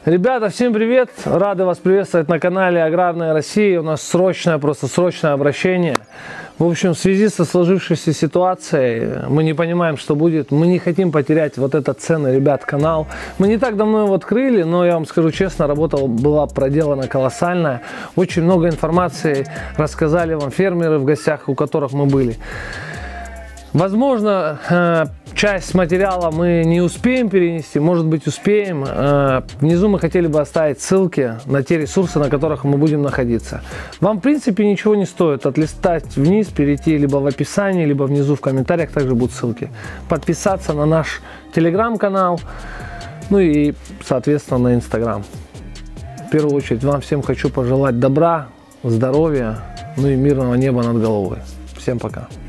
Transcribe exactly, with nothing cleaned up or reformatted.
Ребята, всем привет! Рады вас приветствовать на канале Аграрная Россия. У нас срочное, просто срочное обращение. В общем, в связи со сложившейся ситуацией, мы не понимаем, что будет. Мы не хотим потерять вот этот ценный, ребят, канал. Мы не так давно его открыли, но я вам скажу честно, работа была проделана колоссальная. Очень много информации рассказали вам фермеры в гостях, у которых мы были. Возможно, часть материала мы не успеем перенести, может быть, успеем. Внизу мы хотели бы оставить ссылки на те ресурсы, на которых мы будем находиться. Вам, в принципе, ничего не стоит отлистать вниз, перейти либо в описании, либо внизу в комментариях также будут ссылки. Подписаться на наш телеграм-канал, ну и, соответственно, на инстаграм. В первую очередь, вам всем хочу пожелать добра, здоровья, ну и мирного неба над головой. Всем пока!